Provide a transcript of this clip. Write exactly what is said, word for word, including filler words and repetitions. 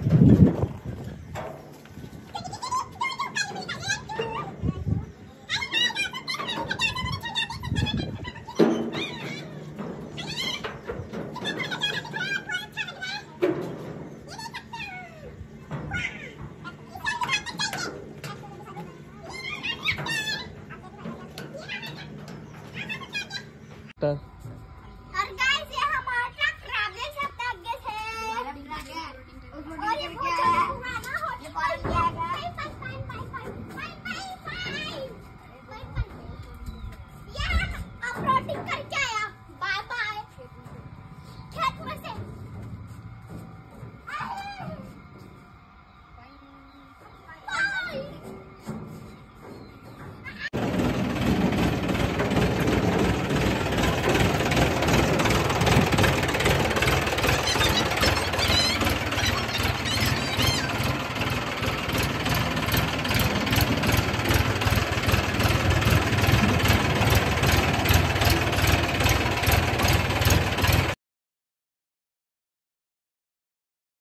और गाइस ये हमारा ट्रक खराब देख सकते हैं आगे से और ये बहुत